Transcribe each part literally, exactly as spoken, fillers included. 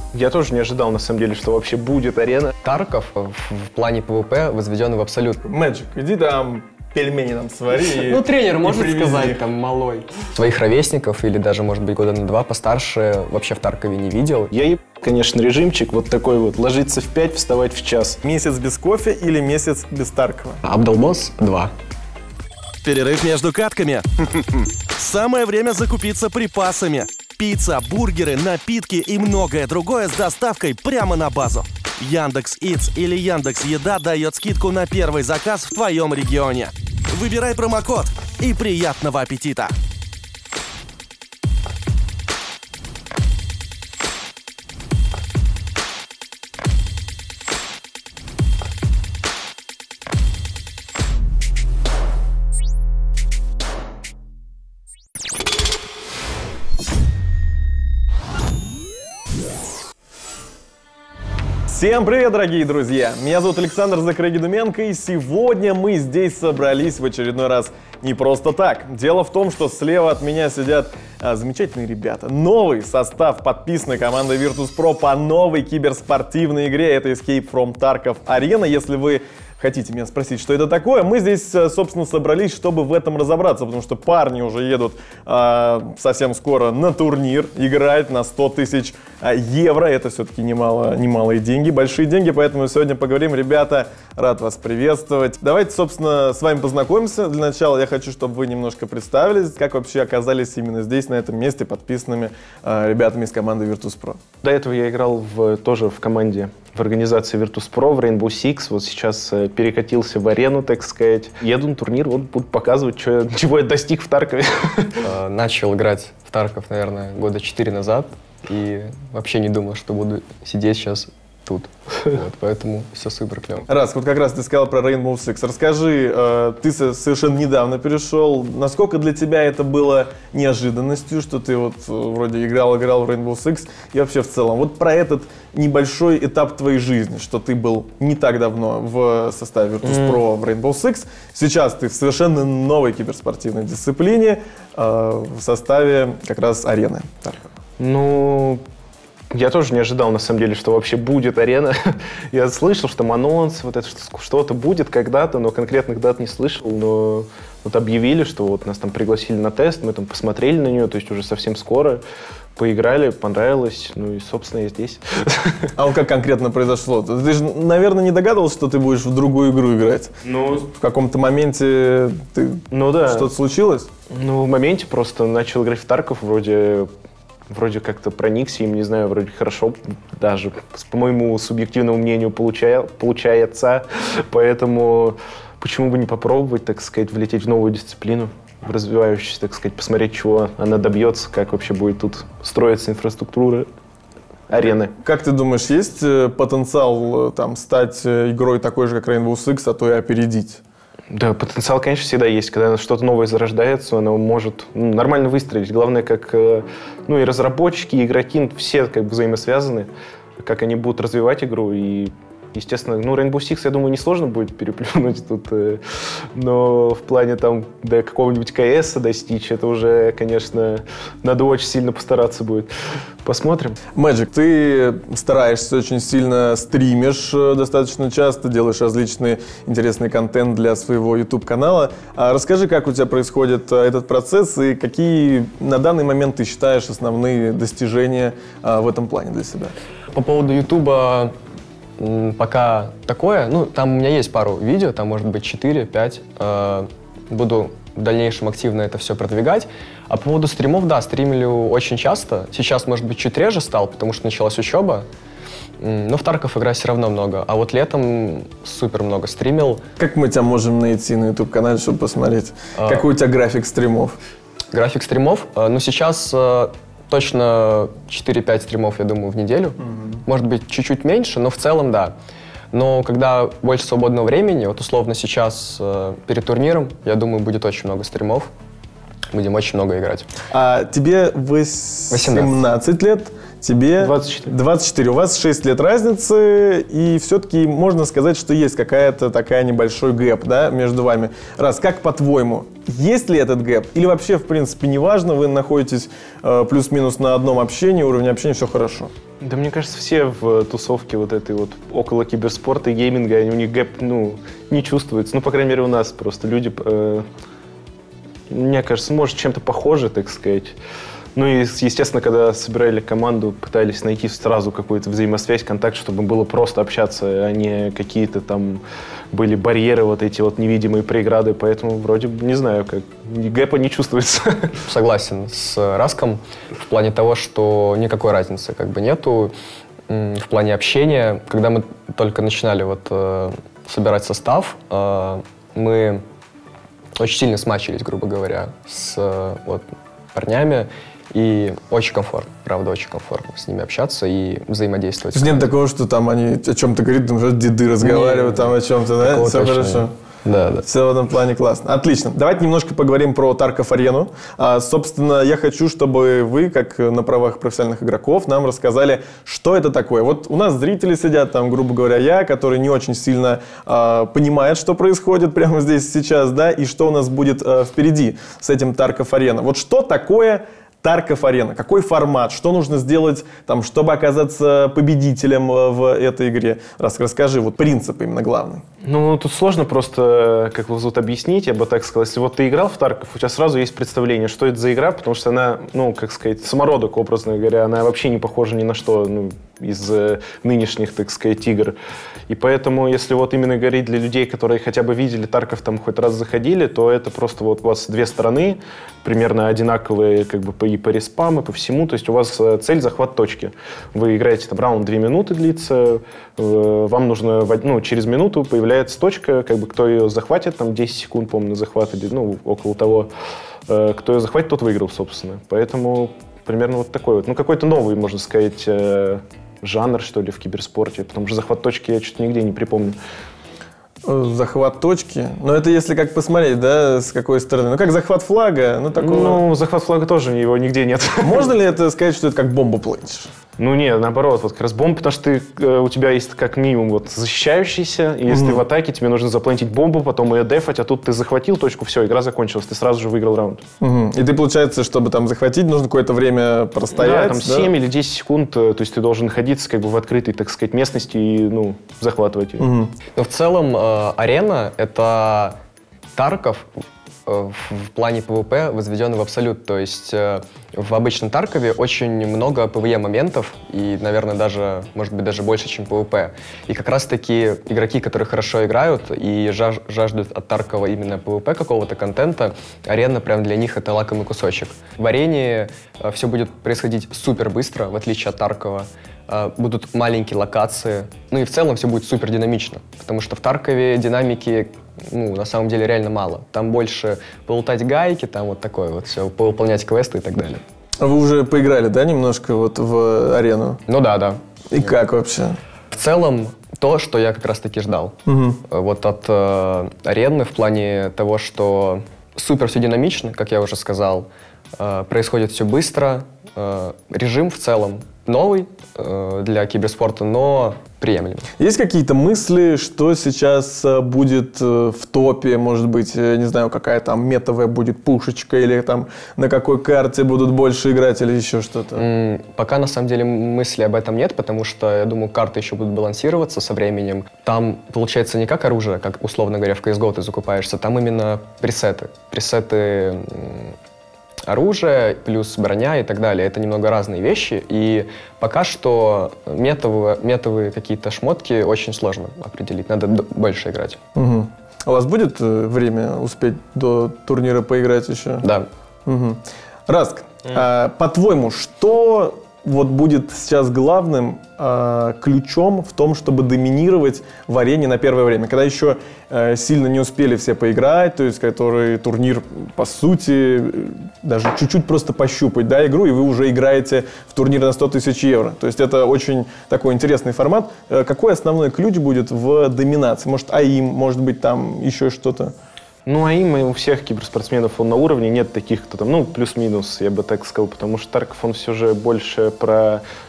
Я тоже не ожидал, на самом деле, что вообще будет арена. Тарков в, в плане ПВП возведен в абсолют. Мэджик, иди там пельмени нам свари. Ну, тренер может сказать, там, малой. Своих ровесников или даже, может быть, года на два постарше вообще в Таркове не видел. Я еб, конечно, режимчик вот такой вот. Ложиться в пять, вставать в час. Месяц без кофе или месяц без Таркова? Абдалбосс два. Перерыв между катками. Самое время закупиться припасами. Пицца, бургеры, напитки и многое другое с доставкой прямо на базу. Яндекс.Итс или Яндекс.Еда дает скидку на первый заказ в твоем регионе. Выбирай промокод и приятного аппетита! Всем привет, дорогие друзья! Меня зовут Александр Закрыгидуменко, и сегодня мы здесь собрались в очередной раз не просто так. Дело в том, что слева от меня сидят а, замечательные ребята. Новый состав подписанной команды Virtus.pro по новой киберспортивной игре. Это Escape from Tarkov Arena. Если вы хотите меня спросить, что это такое, мы здесь, собственно, собрались, чтобы в этом разобраться, потому что парни уже едут э, совсем скоро на турнир играть на сто тысяч евро. Это все-таки немало, немалые деньги, большие деньги, поэтому сегодня поговорим. Ребята, рад вас приветствовать. Давайте, собственно, с вами познакомимся. Для начала я хочу, чтобы вы немножко представились, как вообще оказались именно здесь, на этом месте, подписанными э, ребятами из команды Virtus.pro. До этого я играл в, тоже в команде, в организации Virtus.pro, в Rainbow Six. Вот сейчас э, перекатился в арену, так сказать. Еду на турнир, вот буду показывать, что, чего я достиг в Таркове. Начал играть в Тарков, наверное, года четыре назад. И вообще не думал, что буду сидеть сейчас тут. Вот, поэтому все супер клево. Раз, вот как раз ты сказал про Rainbow Six. Расскажи, э, ты совершенно недавно перешел. Насколько для тебя это было неожиданностью, что ты вот вроде играл-играл в Rainbow Six и вообще в целом? Вот про этот небольшой этап твоей жизни, что ты был не так давно в составе Virtus.pro в Rainbow Six. Сейчас ты в совершенно новой киберспортивной дисциплине э, в составе как раз арены. Ну... Я тоже не ожидал, на самом деле, что вообще будет арена. Я слышал, что там анонс, вот это что-то будет когда-то, но конкретных дат не слышал. Но вот объявили, что вот нас там пригласили на тест, мы там посмотрели на нее, то есть уже совсем скоро. Поиграли, понравилось, ну и, собственно, я здесь. А вот как конкретно произошло? Ты же, наверное, не догадывался, что ты будешь в другую игру играть? Ну... В каком-то моменте ты... Ну да. Что-то случилось? Ну, в моменте просто начал играть в Тарков, вроде... Вроде как-то проникся им, не знаю, вроде хорошо даже, по моему субъективному мнению, получая, получается. Поэтому почему бы не попробовать, так сказать, влететь в новую дисциплину, в развивающуюся, так сказать, посмотреть, чего она добьется, как вообще будет тут строиться инфраструктура арены. Как ты думаешь, есть потенциал там стать игрой такой же, как Rainbow Six, а то и опередить? Да, потенциал, конечно, всегда есть. Когда что-то новое зарождается, оно может ну, нормально выстрелить. Главное, как ну, и разработчики, и игроки, все как бы взаимосвязаны, как они будут развивать игру. И, естественно, ну, Rainbow Six, я думаю, несложно будет переплюнуть тут. Но в плане там до какого-нибудь КС достичь, это уже, конечно, надо очень сильно постараться будет. Посмотрим. Мэджик, ты стараешься очень сильно, стримишь достаточно часто, делаешь различный интересный контент для своего YouTube-канала. А расскажи, как у тебя происходит этот процесс и какие на данный момент ты считаешь основные достижения в этом плане для себя? По поводу YouTube пока такое. Ну, там у меня есть пару видео, там может быть четыре-пять. Буду в дальнейшем активно это все продвигать. А по поводу стримов, да, стримлю очень часто. Сейчас, может быть, чуть реже стал, потому что началась учеба. Но в Тарков играть все равно много. А вот летом супер много стримил. Как мы тебя можем найти на YouTube-канале, чтобы посмотреть? А... Какой у тебя график стримов? График стримов? Ну, сейчас точно четыре-пять стримов, я думаю, в неделю. Mm-hmm. Может быть, чуть-чуть меньше, но в целом, да. Но когда больше свободного времени, вот условно сейчас э, перед турниром, я думаю, будет очень много стримов. Будем очень много играть. А тебе восемнадцать лет, Тебе двадцать четыре. двадцать четыре. У вас шесть лет разницы, и все-таки можно сказать, что есть какая-то такая небольшой гэп, да, между вами. Раз, как по-твоему, есть ли этот гэп? Или вообще, в принципе, неважно, вы находитесь э, плюс-минус на одном общении, уровне общения, все хорошо? Да, мне кажется, все в тусовке вот этой вот около киберспорта и гейминга, они, у них гэп, ну, не чувствуется. Ну, по крайней мере, у нас просто люди, э, мне кажется, может, чем-то похожи, так сказать. Ну и, естественно, когда собирали команду, пытались найти сразу какую-то взаимосвязь, контакт, чтобы было просто общаться, а не какие-то там были барьеры, вот эти вот невидимые преграды. Поэтому вроде бы, не знаю, как гэпа не чувствуется. Согласен с Раском в плане того, что никакой разницы как бы нету. В плане общения, когда мы только начинали вот э, собирать состав, э, мы очень сильно смачились, грубо говоря, с э, вот, парнями. И очень комфортно, правда, очень комфортно с ними общаться и взаимодействовать. То есть нет такого, что там они о чем-то говорят, там же деды разговаривают, там о чем-то, да? Все хорошо. Нет. Да, да. Все в этом плане классно. Отлично. Давайте немножко поговорим про Тарков-арену. А, собственно, я хочу, чтобы вы, как на правах профессиональных игроков, нам рассказали, что это такое. Вот у нас зрители сидят, там, грубо говоря, я, который не очень сильно а, понимает, что происходит прямо здесь сейчас, да, и что у нас будет а, впереди с этим Тарков-арена. Вот что такое Тарков-арена? Какой формат? Что нужно сделать, там, чтобы оказаться победителем в этой игре? Раз, расскажи, вот принцип именно главный. Ну, тут сложно просто, как вот объяснить, я бы так сказал. Если вот ты играл в Тарков, у тебя сразу есть представление, что это за игра, потому что она, ну, как сказать, самородок, образно говоря, она вообще не похожа ни на что, ну, из э, нынешних, так сказать, игр. И поэтому, если вот именно говорить для людей, которые хотя бы видели Тарков, там хоть раз заходили, то это просто вот у вас две стороны, примерно одинаковые как бы по, и по респам, и по всему. То есть у вас цель — захват точки. Вы играете, там раунд две минуты длится, э, вам нужно, ну, через минуту появляется точка, как бы кто ее захватит, там десять секунд, по-моему, на захват, ну, около того, э, кто ее захватит, тот выиграл, собственно. Поэтому примерно вот такой вот, ну, какой-то новый, можно сказать, э, жанр, что ли, в киберспорте, потому что захват точки я что-то нигде не припомню. Захват точки? Ну, это если как посмотреть, да, с какой стороны. Ну, как захват флага, ну, такого... Ну, захват флага тоже, его нигде нет. Можно ли это сказать, что это как бомбу платишь? Ну, нет, наоборот, вот как раз бомба, потому что ты, э, у тебя есть как минимум вот защищающийся, и если mm-hmm. ты в атаке, тебе нужно заплантить бомбу, потом ее дефать, а тут ты захватил точку, все, игра закончилась, ты сразу же выиграл раунд. Mm-hmm. И ты, получается, чтобы там захватить, нужно какое-то время простоять, да? там семь или десять секунд, то есть ты должен находиться как бы в открытой, так сказать, местности и, ну, захватывать ее. Mm-hmm. Но в целом э, арена — это Тарков в плане ПВП возведен в абсолют. То есть э, в обычном Таркове очень много ПВЕ-моментов, и, наверное, даже, может быть, даже больше, чем ПВП. И как раз-таки игроки, которые хорошо играют и жаж жаждут от Таркова именно ПВП какого-то контента, арена прям для них — это лакомый кусочек. В арене э, все будет происходить супер быстро, в отличие от Таркова. Э, будут маленькие локации, ну и в целом все будет супер динамично, потому что в Таркове динамики, ну, на самом деле, реально мало. Там больше полутать гайки, там вот такое вот все, повыполнять квесты и так далее. А вы уже поиграли, да, немножко вот в арену? Ну да, да. И как вообще? В целом, то, что я как раз-таки ждал. Угу. Вот от э, арены в плане того, что супер все динамично, как я уже сказал, э, происходит все быстро, э, режим в целом новый э, для киберспорта, но приемлемый. Есть какие-то мысли, что сейчас будет в топе, может быть, не знаю, какая там метовая будет пушечка, или там на какой карте будут больше играть, или еще что-то? М-м, пока, на самом деле, мысли об этом нет, потому что, я думаю, карты еще будут балансироваться со временем. Там, получается, не как оружие, как, условно говоря, в си эс го ты закупаешься, там именно пресеты. Пресеты оружие, плюс броня и так далее. Это немного разные вещи, и пока что метовые, метовые какие-то шмотки очень сложно определить, надо больше играть. Угу. А у вас будет время успеть до турнира поиграть еще? Да. Угу. Раск, mm. а, по-твоему, что вот будет сейчас главным э, ключом в том, чтобы доминировать в арене на первое время, когда еще э, сильно не успели все поиграть, то есть который турнир, по сути, даже чуть-чуть просто пощупать, да, игру, и вы уже играете в турнир на сто тысяч евро. То есть это очень такой интересный формат. Э, какой основной ключ будет в доминации? Может, АИМ, может быть, там еще что-то? Ну, АИМ у всех киберспортсменов он на уровне, нет таких, кто там, ну, плюс-минус, я бы так сказал, потому что Тарков, он все же больше про,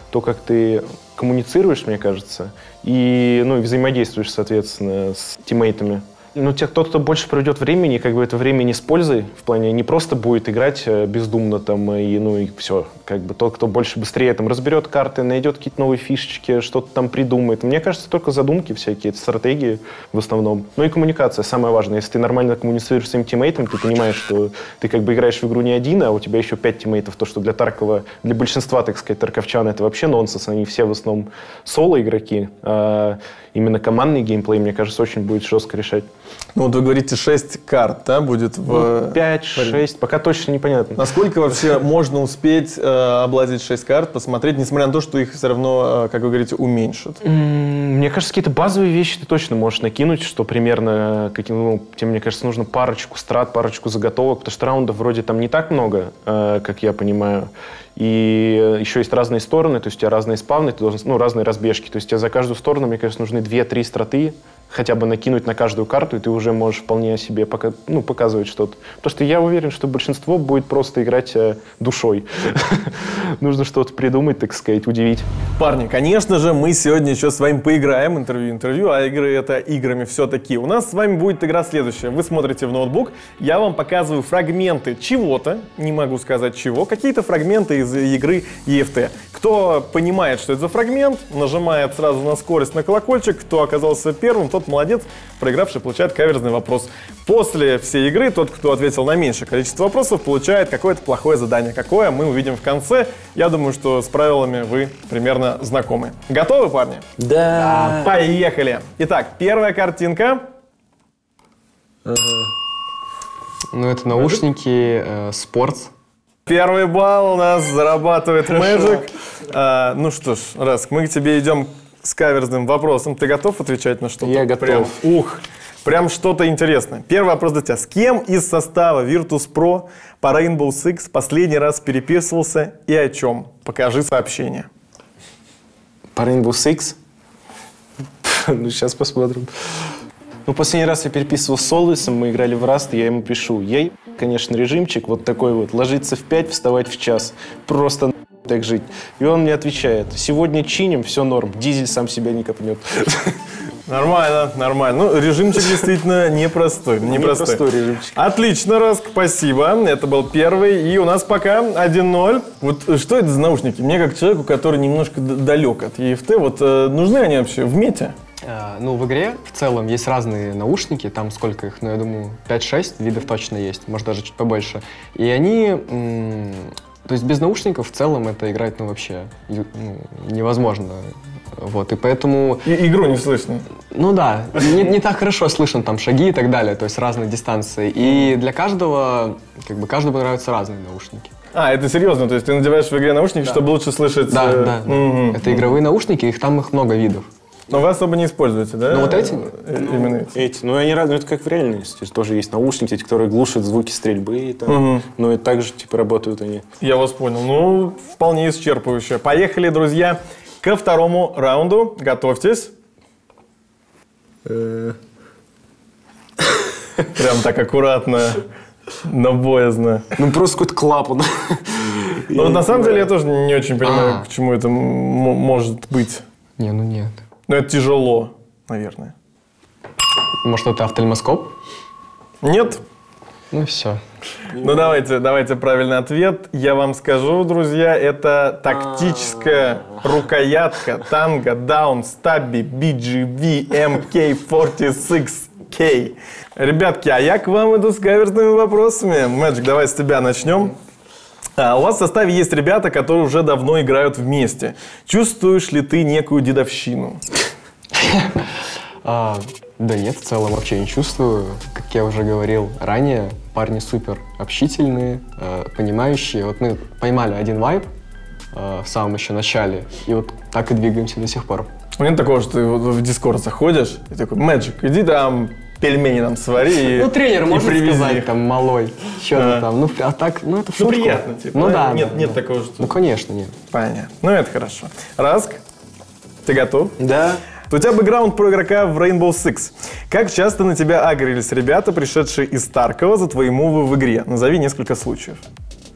то, как ты коммуницируешь, мне кажется, и, ну, и взаимодействуешь, соответственно, с тиммейтами. Ну, те, тот, кто больше проведет времени, как бы это время не с пользой, в плане не просто будет играть бездумно там, и, ну, и все. Как бы тот, кто больше быстрее там разберет карты, найдет какие-то новые фишечки, что-то там придумает. Мне кажется, только задумки всякие, стратегии в основном. Ну и коммуникация самое важное. Если ты нормально коммуницируешь с своим тиммейтом, ты понимаешь, что ты как бы играешь в игру не один, а у тебя еще пять тиммейтов. То, что для Таркова, для большинства, так сказать, тарковчан это вообще нонсенс. Они все в основном соло-игроки. А именно командный геймплей, мне кажется, очень будет жестко решать. Ну вот вы говорите, шесть карт, да, будет в... Ну, пять, шесть, пока точно непонятно. Насколько вообще можно успеть э, облазить шесть карт, посмотреть, несмотря на то, что их все равно, э, как вы говорите, уменьшат? Мне кажется, какие-то базовые вещи ты точно можешь накинуть, что примерно, каким, ну, тебе, мне кажется, нужно парочку страт, парочку заготовок, потому что раундов вроде там не так много, э, как я понимаю. И еще есть разные стороны, то есть у тебя разные спавны, ты должен, ну, разные разбежки. То есть тебе за каждую сторону, мне кажется, нужны две-три страты, хотя бы накинуть на каждую карту, и ты уже можешь вполне себе пока, ну, показывать что-то. Потому что я уверен, что большинство будет просто играть э, душой. Нужно что-то придумать, так сказать, удивить. Парни, конечно же, мы сегодня еще с вами поиграем, интервью-интервью, а игры это играми все-таки. У нас с вами будет игра следующая. Вы смотрите в ноутбук, я вам показываю фрагменты чего-то, не могу сказать чего, какие-то фрагменты из игры и эф ти. Кто понимает, что это за фрагмент, нажимает сразу на скорость на колокольчик, кто оказался первым, тот молодец, проигравший получает каверзный вопрос. После всей игры тот, кто ответил на меньшее количество вопросов, получает какое-то плохое задание. Какое, мы увидим в конце. Я думаю, что с правилами вы примерно знакомы. Готовы, парни? Да. Поехали. Итак, первая картинка. Ну, это наушники, э, спортс. Первый балл у нас зарабатывает Magic. А, ну что ж, Раск, мы к тебе идем с каверзным вопросом. Ты готов отвечать на что-то? Я готов. Прям, ух, прям что-то интересное. Первый вопрос для тебя. С кем из состава Virtus.pro по Rainbow Six последний раз переписывался и о чем? Покажи сообщение. По Rainbow Six? Ну, сейчас посмотрим. Ну, последний раз я переписывал с Солвисом, мы играли в Rust, я ему пишу. Ей, конечно, режимчик вот такой вот. Ложиться в пять, вставать в час. Просто так жить. И он мне отвечает. Сегодня чиним, все норм. Дизель сам себя не копнет. Нормально, нормально. Ну, режимчик действительно непростой. Непростой. Непростой режимчик. Отлично, Раск, спасибо. Это был первый. И у нас пока один ноль. Вот что это за наушники? Мне как человеку, который немножко далек от и эф ти, вот э, нужны они вообще в мете? Э, ну, в игре в целом есть разные наушники, там сколько их, ну, я думаю, пять-шесть видов точно есть, может, даже чуть побольше. И они... М- то есть без наушников в целом это играть, ну, вообще ну, невозможно. Вот, и поэтому... И игру не слышно. Ну да, не, не так хорошо слышно там шаги и так далее, то есть разные дистанции. И для каждого, как бы, каждому нравятся разные наушники. А, это серьезно? То есть ты надеваешь в игре наушники, да, чтобы лучше слышать... Да, э... да, да. Mm-hmm. Это игровые наушники, их там их много видов. Но вы особо не используете, да? Ну вот эти? Именно эти. эти. Ну, они разные, это как в реальности. То есть тоже есть наушники, эти, которые глушат звуки стрельбы. И там. Угу. Но и так же типа работают они. Я вас понял. Ну, вполне исчерпывающе. Поехали, друзья, ко второму раунду. Готовьтесь. Прям так аккуратно, но боязно. Ну, просто какой-то клапан. Ну, на самом деле, я тоже не очень понимаю, к чему это может быть. Не, ну нет. Но это тяжело, наверное. Может, это офтальмоскоп? Нет. Ну все. Ну давайте, давайте правильный ответ. Я вам скажу, друзья, это тактическая рукоятка Tango Down Stabby би джи ви эм кей сорок шесть кей. Ребятки, а я к вам иду с каверзными вопросами. Magic, давай с тебя начнем. А у вас в составе есть ребята, которые уже давно играют вместе. Чувствуешь ли ты некую дедовщину? а, да нет, в целом вообще не чувствую. Как я уже говорил ранее, парни супер общительные, э, понимающие. Вот мы поймали один вайб э, в самом еще начале, и вот так и двигаемся до сих пор. Нет такого, что ты в Discord заходишь и такой: Magic, иди там пельмени нам свари и Ну, тренер, можно привези. сказать, там, малой, что-то А. там. Ну, а так, ну, это в Ну, шутку. приятно, типа. Ну, да. Нет, да, нет да. такого, что... Ну, конечно, нет. Понятно. Ну, это хорошо. Раск, ты готов? Да. У тебя бэкграунд про игрока в Rainbow Six. Как часто на тебя агрились ребята, пришедшие из Таркова за твои мувы в игре? Назови несколько случаев.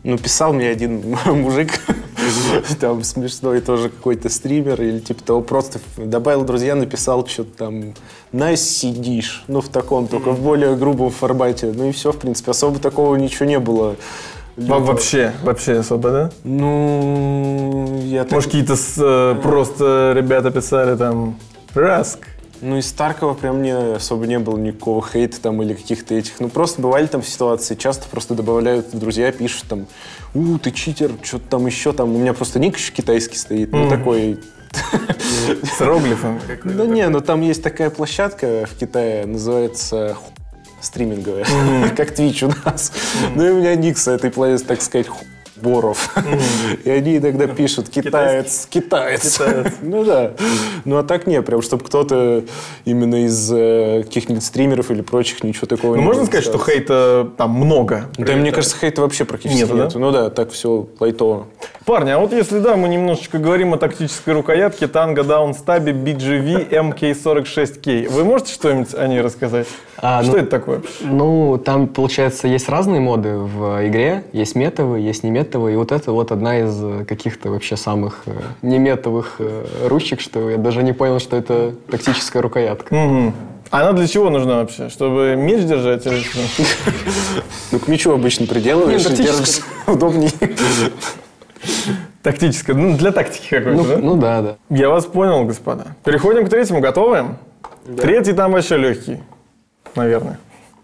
Ну, писал мне один мужик, там смешной тоже какой-то стример или типа того, просто добавил друзья, написал что-то там «Nice сидишь», ну, в таком, только в более грубом формате. Ну и все, в принципе, особо такого ничего не было. Вообще, вообще особо, да? Ну, я так... Может, какие-то э, просто ребята писали там «Раск». Ну, из Таркова прям мне особо не было никакого хейта там или каких-то этих. Ну, просто бывали там ситуации, часто просто добавляют друзья, пишут там «У, ты читер, что-то там еще там». У меня просто ник еще китайский стоит, ну, такой... С иероглифом? Да не, ну там есть такая площадка в Китае, называется стриминговая, как Twitch у нас. Ну и у меня ник с этой планеты, так сказать, Боров. И они иногда пишут «китаец, китаец». Ну да. Ну а так не, прям, чтобы кто-то именно из э, каких-нибудь стримеров или прочих ничего такого ну, не можно сказать, что хейта там много? Да, мне кажется, хейта вообще практически нет. нет. Да? Ну да, так все лайтово. Парни, а вот если да, мы немножечко говорим о тактической рукоятке Tango Downstub би джи ви эм кей сорок шесть кей. Вы можете что-нибудь о ней рассказать? А, что ну, это такое? Ну, там, получается, есть разные моды в игре. Есть метовые, есть неметовые. И вот это вот одна из каких-то вообще самых э, неметовых э, ручек, что я даже не понял, что это тактическая рукоятка. Угу. Она для чего нужна вообще? Чтобы меч держать? Или что? Ну, к мечу обычно приделываешь и держишь удобнее. Тактическая, ну, для тактики какой-то, ну, да? Ну да, да. Я вас понял, господа. Переходим к третьему, готовы? Да. Третий там вообще легкий, наверное.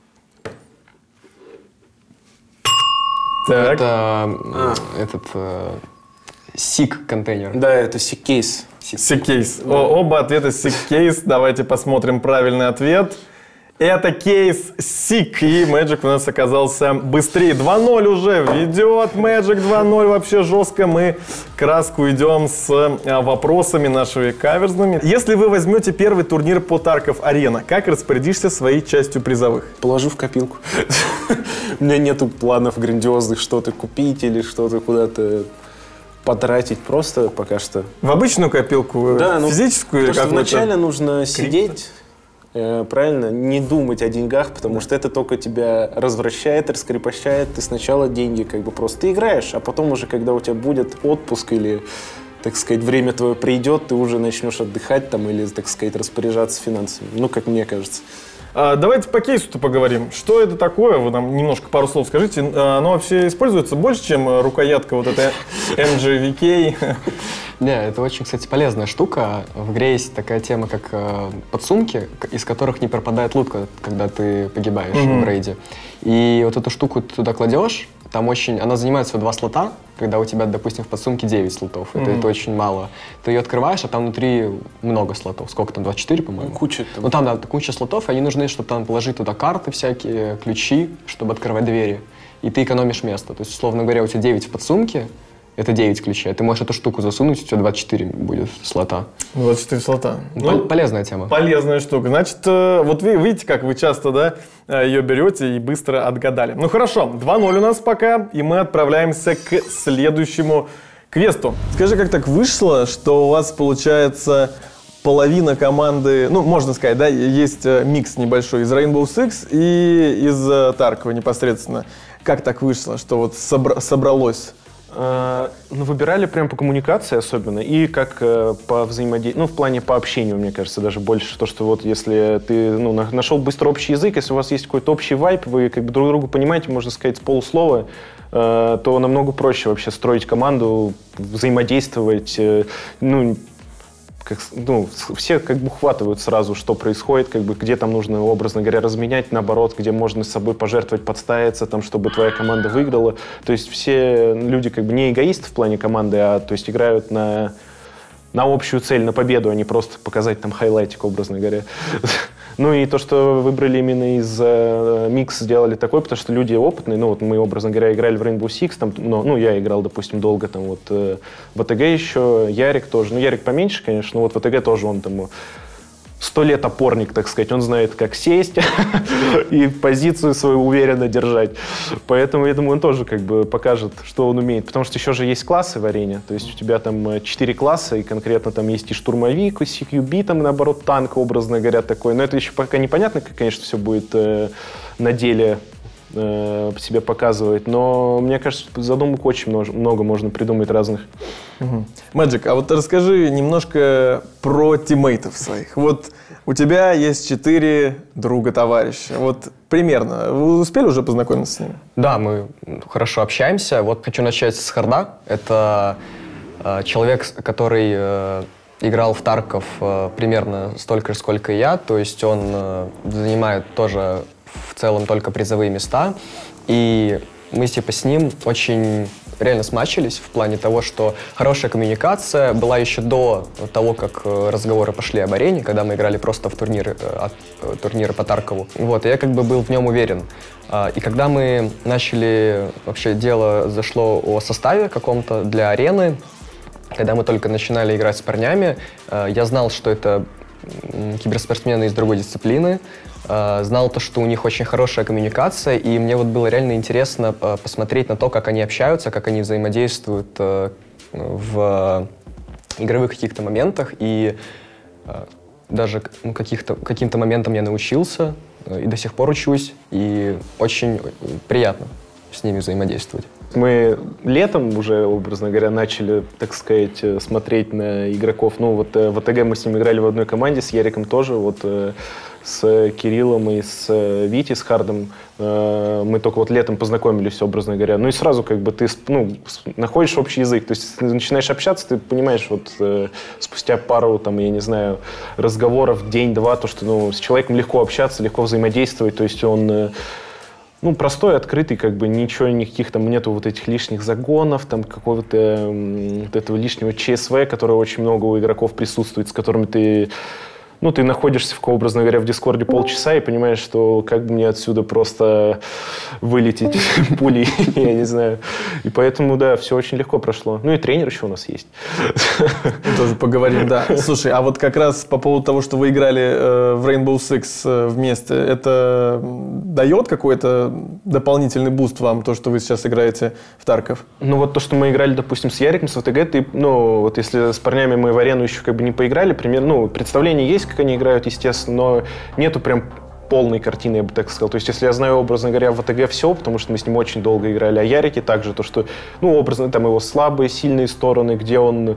Так. Это а. этот э, сик-контейнер. Да, это сик-кейс. Сик-кейс. Да. Оба ответа сик-кейс. Давайте посмотрим правильный ответ. Это кейс сик, и Magic у нас оказался быстрее. два ноль уже ведет Magic, два ноль вообще жестко. Мы краску идем с вопросами нашими каверзными. Если вы возьмете первый турнир по Tarkov Arena, как распорядишься своей частью призовых? Положу в копилку. У меня нету планов грандиозных что-то купить или что-то куда-то потратить. Просто пока что. В обычную копилку? Да, физическую? Потому что вначале нужно сидеть... Правильно, не думать о деньгах, потому что это только тебя развращает, раскрепощает. Ты сначала деньги как бы просто играешь, а потом уже, когда у тебя будет отпуск или, так сказать, время твое придет, ты уже начнешь отдыхать там или, так сказать, распоряжаться финансами. Ну, как мне кажется. А, давайте по кейсу-то поговорим. Что это такое? Вы нам немножко пару слов скажите. Оно вообще используется больше, чем рукоятка вот эта эм джи ви кей? Не, это очень, кстати, полезная штука. В игре есть такая тема, как э, подсумки, из которых не пропадает лут, когда ты погибаешь mm-hmm. в рейде. И вот эту штуку ты туда кладешь, там очень... Она занимает всего два слота, когда у тебя, допустим, в подсумке девять слотов. Mm-hmm. Это, это очень мало. Ты ее открываешь, а там внутри много слотов. Сколько там? двадцать четыре, по-моему? Куча. Там. Ну там, да, куча слотов, и они нужны, чтобы там положить туда карты всякие, ключи, чтобы открывать двери. И ты экономишь место. То есть, условно говоря, у тебя девять в подсумке, это девять ключей. Ты можешь эту штуку засунуть, у тебя двадцать четыре будет слота. двадцать четыре слота. Ну, полезная тема. Полезная штука. Значит, вот вы видите, как вы часто, да, ее берете и быстро отгадали. Ну хорошо, два ноль у нас пока, и мы отправляемся к следующему квесту. Скажи, как так вышло, что у вас получается половина команды, ну, можно сказать, да, есть микс небольшой из Rainbow Six и из Tarkov непосредственно. Как так вышло, что вот собра- собралось? Ну, выбирали прям по коммуникации особенно и как э, по взаимодействию, ну, в плане по общению, мне кажется, даже больше. То, что вот если ты, ну, на, нашел быстро общий язык, если у вас есть какой-то общий вайб, вы как бы друг друга понимаете, можно сказать, с полуслова, э, то намного проще вообще строить команду, взаимодействовать, э, ну, как, ну, все как бы ухватывают сразу, что происходит, как бы, где там нужно, образно говоря, разменять, наоборот, где можно с собой пожертвовать, подставиться, там, чтобы твоя команда выиграла. То есть все люди как бы не эгоисты в плане команды, а то есть играют на, на общую цель, на победу, а не просто показать там хайлайтик, образно говоря. Ну и то, что выбрали именно из э, микс, сделали такой, потому что люди опытные, ну вот мы, образно говоря, играли в Rainbow Six, там, ну, ну я играл, допустим, долго, там вот э, в АТГ еще, Ярик тоже, ну Ярик поменьше, конечно, но вот в АТГ тоже он там сто лет опорник, так сказать, он знает, как сесть и позицию свою уверенно держать. Поэтому, я думаю, он тоже как бы покажет, что он умеет. Потому что еще же есть классы в арене, то есть у тебя там четыре класса, и конкретно там есть и штурмовик, и си кью би, там, наоборот, танк, образно говоря, такой. Но это еще пока непонятно, как, конечно, все будет э, на деле э, себя показывать. Но мне кажется, задумок очень много, много можно придумать разных. Magic, а вот расскажи немножко про тиммейтов своих. Вот у тебя есть четыре друга-товарища. Вот примерно. Вы успели уже познакомиться с ними? Да, мы хорошо общаемся. Вот хочу начать с Харда. Это э, человек, который э, играл в Тарков э, примерно столько же, сколько и я. То есть он э, занимает тоже в целом только призовые места. И мы типа с ним очень реально смачились в плане того, что хорошая коммуникация была еще до того, как разговоры пошли об арене, когда мы играли просто в турниры, турниры по Таркову. Вот, и я как бы был в нем уверен. И когда мы начали, вообще дело зашло о составе каком-то для арены, когда мы только начинали играть с парнями, я знал, что это киберспортсмены из другой дисциплины, знал то, что у них очень хорошая коммуникация, и мне вот было реально интересно посмотреть на то, как они общаются, как они взаимодействуют в игровых каких-то моментах, и даже ну, каких-то, каким-то моментам я научился, и до сих пор учусь, и очень приятно с ними взаимодействовать. Мы летом уже, образно говоря, начали, так сказать, смотреть на игроков. Ну, вот в АТГ мы с ним играли в одной команде, с Яриком тоже, вот с Кириллом и с Витей, с Хардом. Мы только вот летом познакомились, образно говоря. Ну и сразу как бы ты ну, находишь общий язык. То есть ты начинаешь общаться, ты понимаешь, вот спустя пару, там, я не знаю, разговоров, день-два, то, что ну, с человеком легко общаться, легко взаимодействовать. То есть он... Ну, простой, открытый, как бы ничего, никаких там нету вот этих лишних загонов, там какого-то вот этого лишнего ЧСВ, которое очень много у игроков присутствует, с которыми ты, ну, ты находишься, в, образно говоря, в Дискорде полчаса и понимаешь, что как бы мне отсюда просто вылететь пулей, я не знаю. И поэтому, да, все очень легко прошло. Ну и тренер еще у нас есть. Тоже поговорим, да. Слушай, а вот как раз по поводу того, что вы играли э, в Rainbow Six э, вместе, это дает какой-то дополнительный буст вам, то, что вы сейчас играете в Тарков? Ну вот то, что мы играли, допустим, с Яриком, с ВТГ, ты, ну вот если с парнями мы в арену еще как бы не поиграли, примерно, ну, представление есть, как они играют, естественно, но нету прям полной картины, я бы так сказал. То есть, если я знаю, образно говоря, в АТГ все, потому что мы с ним очень долго играли, а Ярике также, то, что, ну, образно, там его слабые, сильные стороны, где он,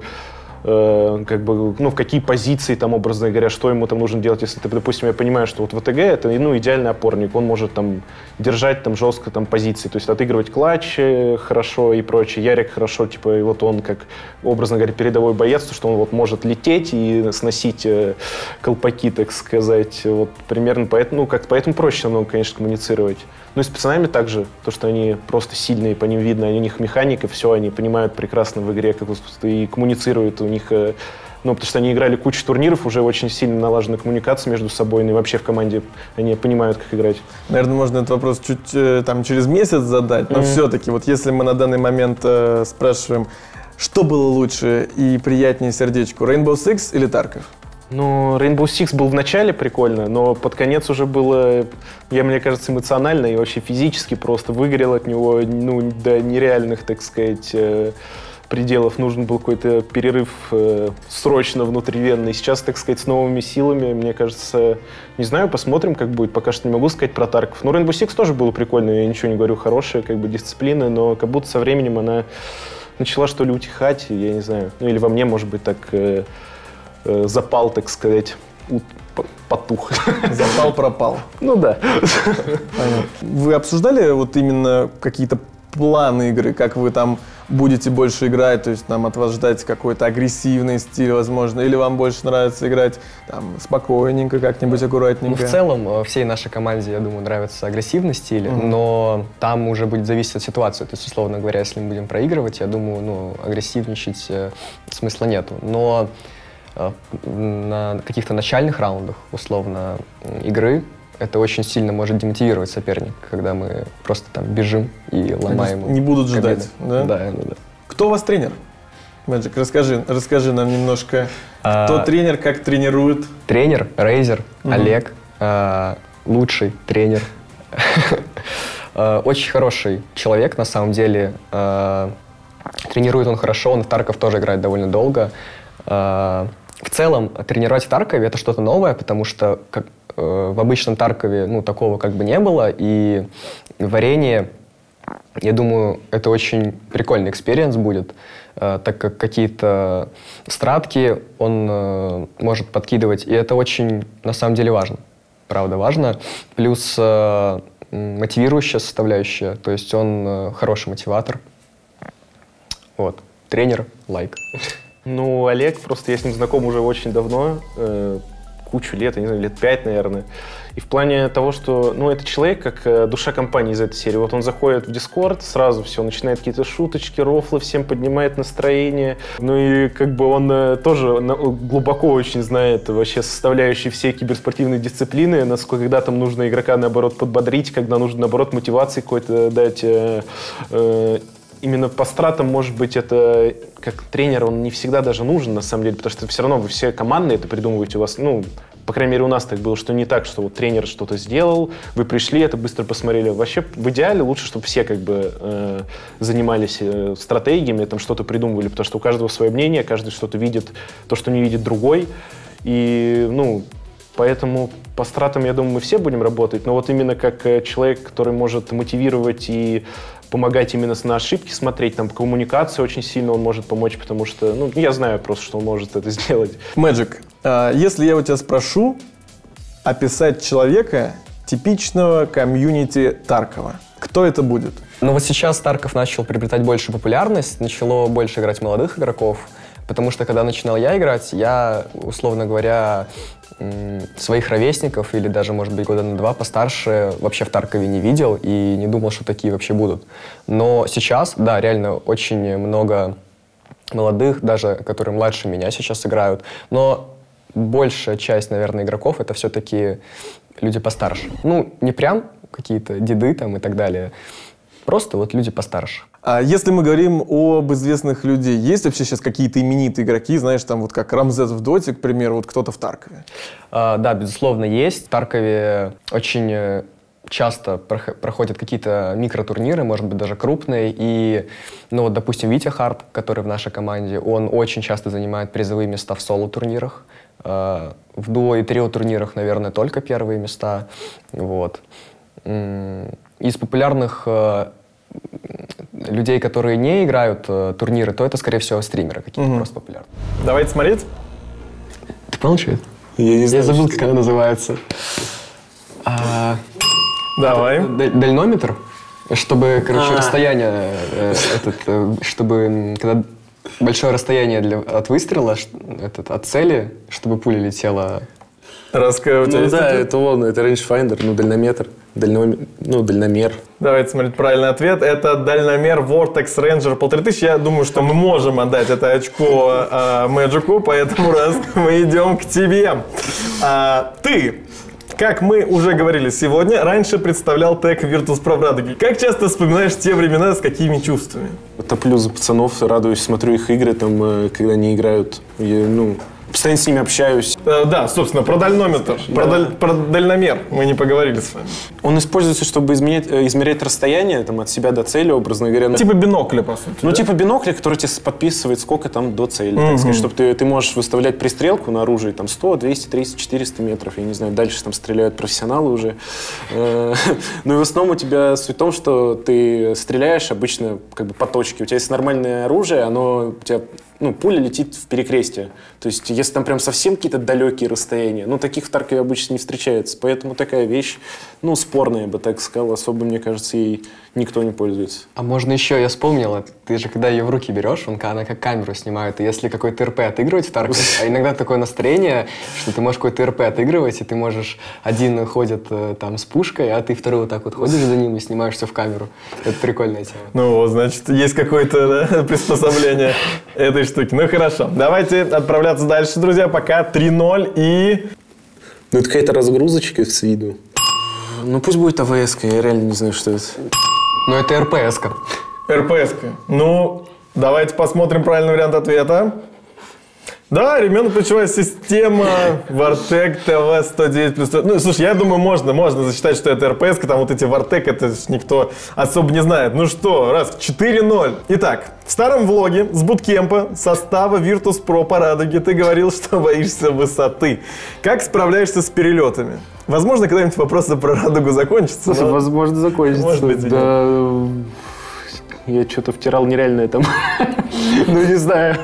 э, как бы, ну, в какие позиции, там, образно говоря, что ему там нужно делать, если ты, допустим, я понимаю, что вот в АТГ это, ну, идеальный опорник, он может, там, держать, там, жестко, там, позиции, то есть, отыгрывать клатч хорошо и прочее. Ярик хорошо, типа, и вот он, как, образно говоря, передовой боец, то, что он вот может лететь и сносить э, колпаки, так сказать, вот, примерно поэтому, ну, как поэтому проще намного, конечно, коммуницировать. Ну и с пацанами также, то, что они просто сильные, по ним видно, у них механика, все, они понимают прекрасно в игре, как и коммуницируют, у них, ну, потому что они играли кучу турниров, уже очень сильно налажена коммуникация между собой, ну и вообще в команде они понимают, как играть. Наверное, можно этот вопрос чуть там через месяц задать, но mm-hmm. все-таки, вот если мы на данный момент э, спрашиваем, что было лучше и приятнее сердечку, Rainbow Six или Тарков? Ну, Rainbow Six был в начале прикольно, но под конец уже было, я, мне кажется, эмоционально и вообще физически просто выгорел от него, ну, до нереальных, так сказать, э, пределов. Нужен был какой-то перерыв э, срочно внутривенный. Сейчас, так сказать, с новыми силами, мне кажется, не знаю, посмотрим, как будет. Пока что не могу сказать про Тарков. Но Rainbow Six тоже было прикольно, я ничего не говорю, хорошая как бы дисциплина, но как будто со временем она начала, что ли, утихать, я не знаю. Ну, или во мне, может быть, так... Э, запал, так сказать, потух. Запал пропал. Ну да. Понятно. Вы обсуждали вот именно какие-то планы игры, как вы там будете больше играть, то есть нам от вас ждать какой-то агрессивный стиль, возможно, или вам больше нравится играть там спокойненько, как-нибудь аккуратненько? Ну, в целом, всей нашей команде, я думаю, нравится агрессивный стиль, mm-hmm. но там уже будет зависеть от ситуации. То есть, условно говоря, если мы будем проигрывать, я думаю, ну, агрессивничать э, смысла нету. Но на каких-то начальных раундах, условно, игры, это очень сильно может демотивировать соперника, когда мы просто там бежим и ломаем ему. Не будут ждать, да? Да, ну да. Кто у вас тренер? Magic, расскажи, расскажи нам немножко, а, кто тренер, как тренирует? Тренер, Рейзер, угу. Олег, а, лучший тренер. Очень хороший человек, на самом деле. Тренирует он хорошо, он в Тарков тоже играет довольно долго. В целом, тренировать в Таркове — это что-то новое, потому что как, в обычном Таркове, ну, такого как бы не было, и варенье, я думаю, это очень прикольный экспириенс будет, так как какие-то стратки он может подкидывать, и это очень, на самом деле, важно, правда, важно. Плюс мотивирующая составляющая, то есть он хороший мотиватор. Вот. Тренер, лайк. Ну, Олег, просто я с ним знаком уже очень давно, э, кучу лет, я не знаю, лет пять, наверное. И в плане того, что, ну, это человек, как э, душа компании из этой серии. Вот он заходит в Discord, сразу все, начинает какие-то шуточки, рофлы, всем поднимает настроение. Ну и как бы он э, тоже на, глубоко очень знает вообще составляющие все киберспортивные дисциплины, насколько когда там нужно игрока, наоборот, подбодрить, когда нужно, наоборот, мотивации какой-то дать. Э, э, Именно по стратам, может быть, это как тренер, он не всегда даже нужен, на самом деле, потому что все равно вы все командные это придумываете у вас, ну, по крайней мере, у нас так было, что не так, что вот тренер что-то сделал, вы пришли, это быстро посмотрели. Вообще, в идеале лучше, чтобы все как бы э, занимались э, стратегиями, там что-то придумывали, потому что у каждого свое мнение, каждый что-то видит, то, что не видит другой. И, ну, поэтому по стратам, я думаю, мы все будем работать, но вот именно как человек, который может мотивировать и помогать именно на ошибки смотреть, там, коммуникации очень сильно он может помочь, потому что, ну, я знаю просто, что он может это сделать. Мэджик, если я у тебя спрошу описать человека типичного комьюнити Таркова, кто это будет? Ну вот сейчас Тарков начал приобретать большую популярность, начало больше играть молодых игроков, потому что когда начинал я играть, я, условно говоря, своих ровесников или даже, может быть, года на два постарше вообще в Таркове не видел и не думал, что такие вообще будут. Но сейчас, да, реально очень много молодых, даже которые младше меня сейчас играют, но большая часть, наверное, игроков — это все-таки люди постарше. Ну, не прям какие-то деды там и так далее, просто вот люди постарше. А если мы говорим об известных людей, есть вообще сейчас какие-то именитые игроки, знаешь, там вот как Рамзес в Доте, к примеру, вот кто-то в Таркове? А, да, безусловно, есть. В Таркове очень часто проходят какие-то микротурниры, может быть, даже крупные. И, ну вот, допустим, Витя Харп, который в нашей команде, он очень часто занимает призовые места в соло-турнирах. В дуо и трио-турнирах, наверное, только первые места. Вот. Из популярных людей, которые не играют э, турниры, то это, скорее всего, стримеры какие-то угу. просто популярные. Давайте смотреть. Ты планшет? Я не знаю, Я забыл, как она называется. А, Давай. Дальнометр, чтобы, короче, а. расстояние, э, этот, э, чтобы когда большое расстояние для, от выстрела, этот, от цели, чтобы пуля летела. Раскрой, ну да, это он, это rangefinder, ну дальнометр, дальном, ну дальномер. Давайте смотреть правильный ответ. Это дальномер Vortex Ranger полторы тысячи. Я думаю, что мы можем отдать это очко э, Мэджику, поэтому раз мы идем к тебе. А, ты, как мы уже говорили сегодня, раньше представлял тег Virtus.pro в Радуге. Как часто вспоминаешь те времена, с какими чувствами? Топлю за пацанов, радуюсь, смотрю их игры, там, когда они играют, я, ну... Постоянно с ними общаюсь. Э, да, собственно, про дальнометр, да. про, даль, про дальномер мы не поговорили с вами. Он используется, чтобы изменять, измерять расстояние там, от себя до цели, образно говоря. Типа бинокля, по сути. Ну, да? типа бинокля, который тебе подписывает, сколько там до цели. Mm-hmm. Так сказать, чтобы ты, ты можешь выставлять пристрелку на оружие там сто, двести, триста, четыреста метров. Я не знаю, дальше там стреляют профессионалы уже. Ну и в основном у тебя суть в том, что ты стреляешь обычно как бы по точке. У тебя есть нормальное оружие, оно у тебя... Ну, пуля летит в перекрестие. То есть, если там прям совсем какие-то далекие расстояния, ну, таких в Таркове обычно не встречается. Поэтому такая вещь, ну, спорная, я бы так сказал. Особо, мне кажется, ей никто не пользуется. А можно еще, я вспомнила, ты же, когда ее в руки берешь, он, она как камеру снимает, и если какой-то РП отыгрывать в Таркове, а иногда такое настроение, что ты можешь какой-то РП отыгрывать, и ты можешь, один ходит там с пушкой, а ты второй вот так вот ходишь за ним и снимаешь все в камеру. Это прикольная тема. Ну, значит, есть какое-то да, приспособление этой штуки. Ну, хорошо. Давайте отправляться дальше, друзья. Пока три ноль и... Ну, это какая-то разгрузочка с виду. Ну, пусть будет АВС-ка, я реально не знаю, что это. Ну, это РПС-ка. РПС-ка. Ну, давайте посмотрим правильный вариант ответа. Да, ременно-плечевая система, Вартек ТВ сто девять плюс. Ну, слушай, я думаю, можно, можно засчитать, что это эр пэ эс, там вот эти Вартек, это никто особо не знает. Ну что, раз, четыре ноль. Итак, в старом влоге с буткемпа состава Virtus.pro по Радуге ты говорил, что боишься высоты. Как справляешься с перелетами? Возможно, когда-нибудь вопросы про Радугу закончатся. Но... Возможно, закончится. Может быть, да... Я что-то втирал нереальное там. Ну, не знаю.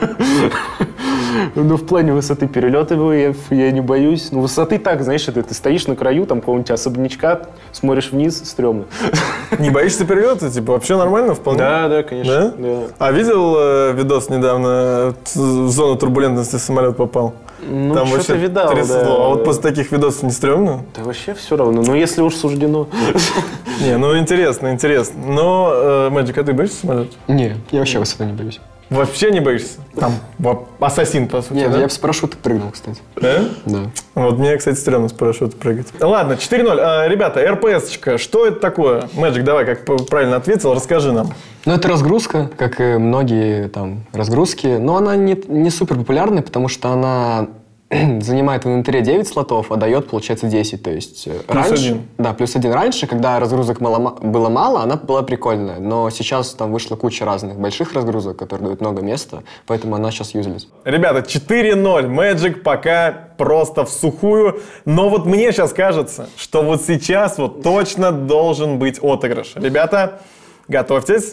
Ну, в плане высоты перелета я не боюсь. Ну, высоты так, знаешь, это ты стоишь на краю там какого-нибудь особнячка, смотришь вниз, стрёмно. Не боишься перелета? Типа, вообще нормально вполне? Да, да, конечно. Да? Да. А видел э, видос недавно, в зону турбулентности самолет попал? Ну, там что-то видал, трясло. да. А вот после таких видосов не стрёмно? Да вообще все равно. Но если уж суждено. Не, ну интересно, интересно. Но, э, Мэджик, а ты боишься самолета? Не, я вообще высоты не боюсь. Вообще не боишься? Там, ассасин, по сути, Нет, да? я бы с парашюта прыгнул, кстати. Да? Да. Вот мне, кстати, стрёмно с парашюта прыгать. Ладно, четыре ноль. А, ребята, эр пэ эс-очка, что это такое? Мэджик, давай, как правильно ответил, расскажи нам. Ну, это разгрузка, как и многие там разгрузки. Но она не, не супер популярная, потому что она занимает в инвентаре девять слотов, а дает, получается, десять. То есть плюс раньше... один. Да, плюс один. Раньше, когда разгрузок мало, было мало, она была прикольная. Но сейчас там вышла куча разных больших разгрузок, которые дают много места, поэтому она сейчас юзалась. Ребята, четыре ноль. Мэджик пока просто в сухую. Но вот мне сейчас кажется, что вот сейчас вот точно должен быть отыгрыш. Ребята, готовьтесь.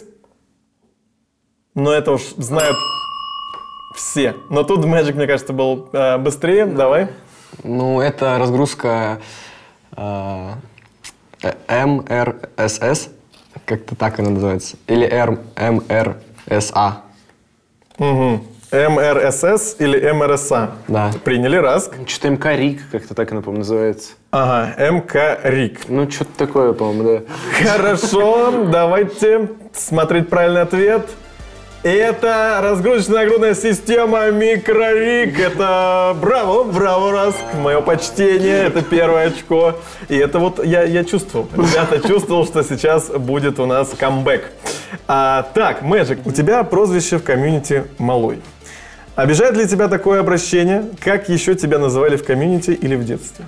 Но это уж знают... все. Но тут Мэджик, мне кажется, был э, быстрее. Давай. Ну, это разгрузка э, эм эр эс эс, как-то так она называется. Или эм эр эс а. Угу. эм эр эс эс или эм эр эс а. Да. Приняли, раз. Что-то эм ка риг, как-то так она, по-моему, называется. Ага, эм ка риг. Ну, что-то такое, по-моему, да. Хорошо, давайте смотреть правильный ответ. Это разгрузочная нагрудная система Микрориг. Это браво, браво, Раск. Мое почтение, это первое очко. И это вот я, я чувствовал, ребята, чувствовал, что сейчас будет у нас камбэк. А, так, Мэджик, у тебя прозвище в комьюнити Малой. Обижает ли тебя такое обращение? Как еще тебя называли в комьюнити или в детстве?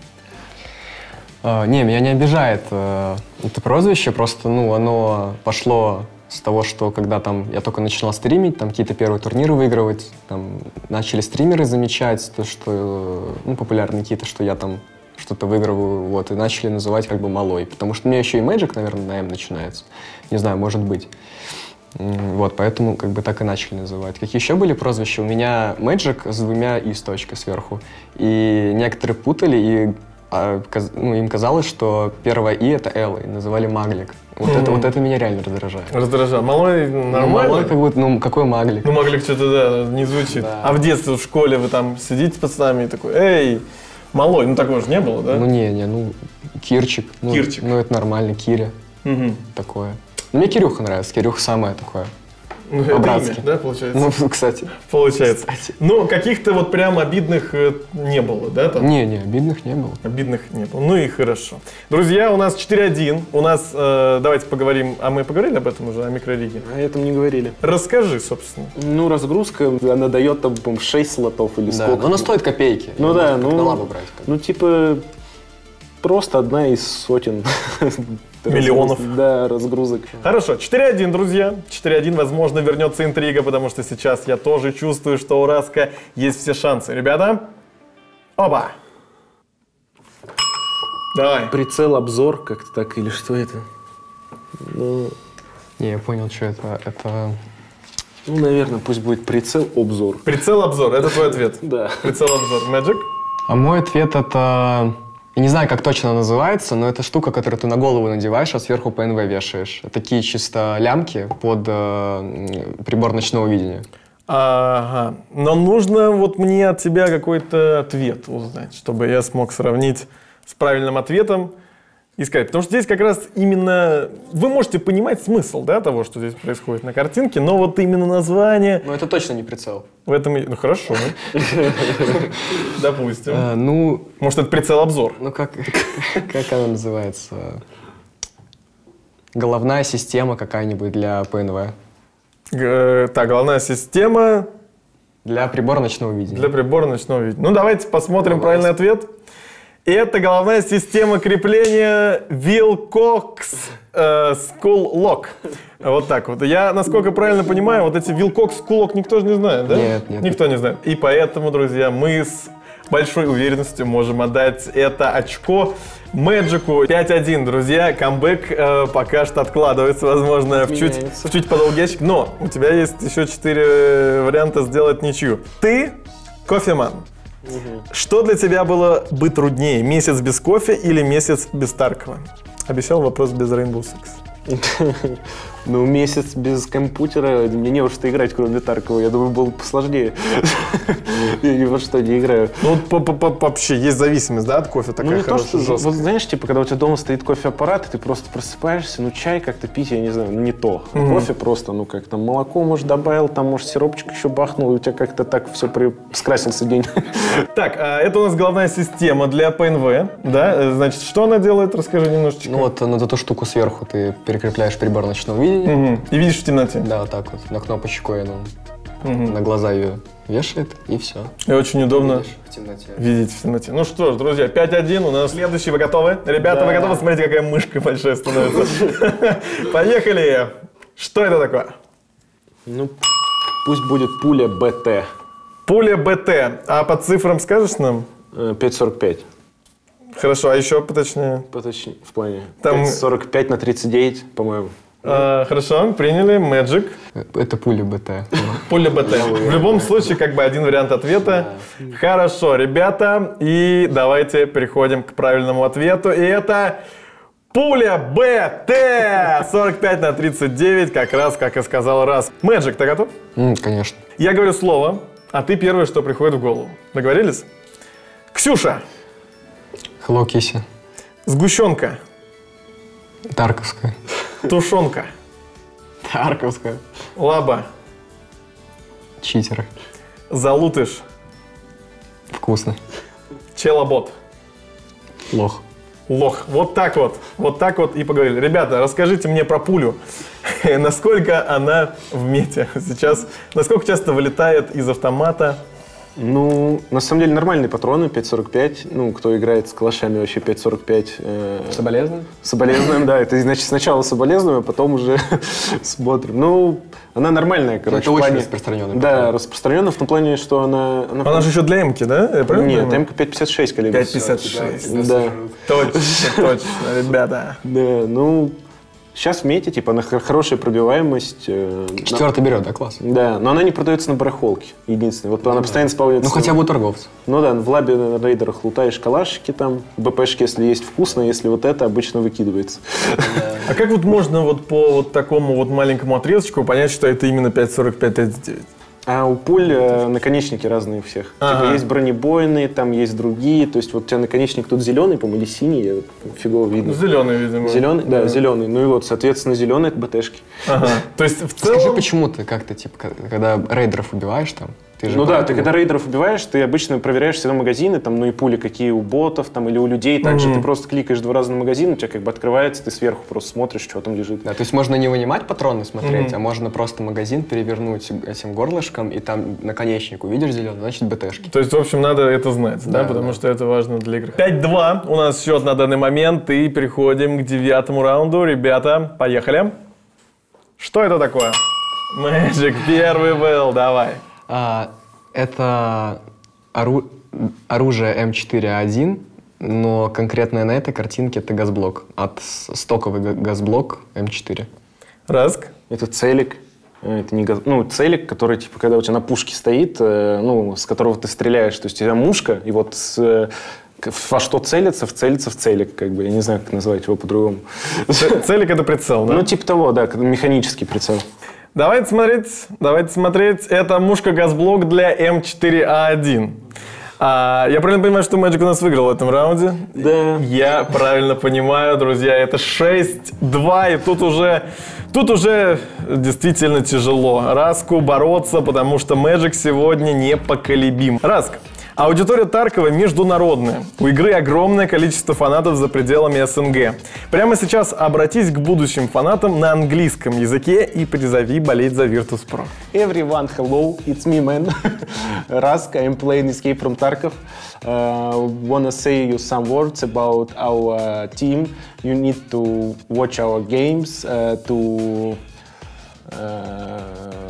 Uh, не, меня не обижает uh, это прозвище, просто, ну, оно пошло с того, что когда там я только начинал стримить, там какие-то первые турниры выигрывать, там начали стримеры замечать, то, что, ну, популярные какие-то, что я там что-то выигрываю, вот, и начали называть как бы Малой, потому что у меня еще и Magic, наверное, на М начинается, не знаю, может быть. Вот, поэтому как бы так и начали называть. Какие еще были прозвища? У меня Magic с двумя и с точкой сверху, и некоторые путали, и А, ну, им казалось, что первое «и» — это «Л», и называли «Маглик». Вот, mm-hmm. это, вот это меня реально раздражает. Раздражает. Малой нормально? Ну, Малой как будто, ну, какой Маглик? Ну, Маглик что-то, да, не звучит. Да. А в детстве, в школе вы там сидите с пацанами и такой: «Эй, Малой», ну, такого же не было, да? Ну, не, не, ну, Кирчик. Ну, Кирчик. Ну, это нормально, Киря. Mm-hmm. Такое. Ну, мне Кирюха нравится, Кирюха самое такое. Ну, это имя, да, получается? Ну, кстати. Получается. Кстати. Ну, каких-то вот прям обидных э, не было, да? Там? Не, не, обидных не было. Обидных не было. Ну и хорошо. Друзья, у нас четыре один. У нас, э, давайте поговорим, а мы поговорили об этом уже, о микрориге? О этом не говорили. Расскажи, собственно. Ну, разгрузка, она дает там, по-моему, шесть слотов или Да, сколько. но она стоит копейки. Ну да, ну... на лабу брать. Как. Ну, типа, просто одна из сотен. Миллионов. Да, разгрузок. Хорошо, четыре один, друзья. четыре один, возможно, вернется интрига, потому что сейчас я тоже чувствую, что у Раска есть все шансы. Ребята, оба! Давай. Прицел, обзор, как-то так, или что это? Ну, Не, я понял, что это. Это... ну, наверное, пусть будет прицел, обзор. Прицел, обзор, это твой ответ? Да. Прицел, обзор. Magic? А мой ответ это... Я не знаю, как точно она называется, но это штука, которую ты на голову надеваешь, а сверху пэ эн вэ вешаешь. Такие чисто лямки под э, прибор ночного видения. Ага. Но нужно вот мне от тебя какой-то ответ узнать, чтобы я смог сравнить с правильным ответом и сказать. Потому что здесь как раз именно... Вы можете понимать смысл, да, того, что здесь происходит на картинке, но вот именно название... Ну, это точно не прицел. В этом... Ну, хорошо. Допустим. А, ну... Может, это прицел-обзор? Ну, как, как она называется? Головная система какая-нибудь для пэ эн вэ. Так, головная система... Для прибора ночного видения. Для прибора ночного видения. Ну, давайте посмотрим давайте. правильный ответ. Это головная система крепления Wilcox э, School Lock. Вот так вот. Я, насколько правильно понимаю, вот эти Wilcox School Lock никто же не знает, да? Нет, нет. Никто не знает. И поэтому, друзья, мы с большой уверенностью можем отдать это очко Мэджику. пять один, друзья. Камбэк э, пока что откладывается, возможно, в чуть, в чуть подолгий ящик. Но у тебя есть еще четыре варианта сделать ничью. Ты кофеман. Угу. Что для тебя было бы труднее? Месяц без кофе или месяц без Таркова? Обещал вопрос без Rainbow Six. Ну, месяц без компьютера, мне не во что играть, кроме Таркова. Я думаю, было бы посложнее. Я ни во что не играю. Ну, вообще, есть зависимость, да, от кофе такая хорошая, жесткая? Вот знаешь, типа, когда у тебя дома стоит кофе-аппарат, и ты просто просыпаешься, ну, чай как-то пить, я не знаю, ну, не то. Кофе просто, ну, как там, молоко, может, добавил, там, может, сиропчик еще бахнул, и у тебя как-то так все скрасился день. Так, это у нас головная система для пэ эн вэ, да? Значит, что она делает? Расскажи немножечко. Ну, вот на эту штуку сверху ты перекрепляешь прибор ночного видения. Угу. И видишь в темноте? Да, вот так вот. На кнопочку она угу. на глаза ее вешает, и все. И очень удобно в темноте. видеть в темноте. Ну что ж, друзья, пять один у нас следующий. Вы готовы? Ребята, да. Вы готовы? Смотрите, какая мышка большая становится. Поехали! Что это такое? Ну, пусть будет пуля бэ тэ. Пуля бэ тэ. А по цифрам скажешь нам? пять сорок пять. Хорошо, а еще поточнее? Поточнее, в плане. Там... пять сорок пять на тридцать девять, по-моему. А, хорошо, приняли. Magic. Это пуля бэ тэ. Пуля бэ тэ. В любом случае, как бы один вариант ответа. Хорошо, ребята. И давайте переходим к правильному ответу. И это пуля бэ тэ. сорок пять на тридцать девять, как раз, как и сказал Раз. Magic, ты готов? Mm, конечно. Я говорю слово, а ты первое, что приходит в голову. Договорились? Ксюша. Hello Kitty. Сгущенка. Тарковская. Тушенка. Тарковская. Лаба. Читеры. Залутыш. Вкусно. Челобот. Лох. Лох. Вот так вот. Вот так вот и поговорили. Ребята, расскажите мне про пулю. Насколько она в мете сейчас? Насколько часто вылетает из автомата? Ну, на самом деле нормальные патроны, пять сорок пять. Ну, кто играет с калашами, вообще пять сорок пять. Э, соболезнуем? Соболезнуем, да. Это значит сначала соболезнуем, а потом уже смотрим. Ну, она нормальная, короче. Это очень распространенная. Да, распространенная в том плане, что она... Она, она же еще для эмки, да? Я правильно Нет, эмка пять пятьдесят шесть калибр. пять пятьдесят шесть. Да. Точно, точно, ребята. Да, ну... Сейчас в мете, типа, она хорошая пробиваемость. Э, Четвертый берет, да, класс? Да, но она не продается на барахолке, единственное. Вот она постоянно спавнится. Ну, хотя бы у торговцев. Ну да, в лабе на рейдерах лутаешь калашики там, БПшки, если есть вкусно, если вот это, обычно выкидывается. А как вот можно вот по вот такому вот маленькому отрезочку понять, что это именно пять сорок пять тридцать девять? А у пуль э, наконечники разные у всех. Ага. Типа есть бронебойные, там есть другие. То есть вот у тебя наконечник тут зеленый, по-моему, или синий, я, фигово видно. Зеленый, видимо. Зеленый? Да, да, зеленый. Ну и вот, соответственно, зеленый это БТшки. Ага. То есть в целом... Скажи, почему ты как-то, типа, когда рейдеров убиваешь там, ты же ну да, ты когда рейдеров убиваешь, ты обычно проверяешь всегда магазины, там, ну и пули какие у ботов, там, или у людей. Также mm-hmm. ты просто кликаешь два раза на магазин, у тебя как бы открывается, ты сверху просто смотришь, что там лежит. Да, то есть можно не вынимать патроны смотреть, Mm-hmm. а можно просто магазин перевернуть этим горлышком, и там наконечник увидишь зеленый, значит БТшки. То есть, в общем, надо это знать, да, да потому да. что это важно для игры. пять два у нас счет на данный момент, и переходим к девятому раунду. Ребята, поехали. Что это такое? Magic, первый был, давай. А, это ору... оружие эм четыре а один, но конкретно на этой картинке это газблок. От стоковый газблок эм четыре. Раск. Это целик. Это не газ... Ну, целик, который, типа, когда у тебя на пушке стоит, э, ну, с которого ты стреляешь. То есть у тебя мушка, и вот с, во что целится, вцелится в целик, как бы. Я не знаю, как назвать его по-другому. Целик — это прицел, да? Ну, типа того, да, механический прицел. Давайте смотреть, давайте смотреть. Это мушка-газблок для эм четыре а один. А, я правильно понимаю, что Magic у нас выиграл в этом раунде? Да. Я правильно понимаю, друзья, это шесть два, и тут уже, тут уже действительно тяжело Раску бороться, потому что Magic сегодня непоколебим. Раск, Аудитория Таркова международная. У игры огромное количество фанатов за пределами СНГ. Прямо сейчас обратись к будущим фанатам на английском языке и призови болеть за Virtus.pro. Everyone, hello, it's me, man. Rask, I'm playing Escape from Tarkov. Uh, wanna say you some words about our uh, team. You need to watch our games uh, to uh,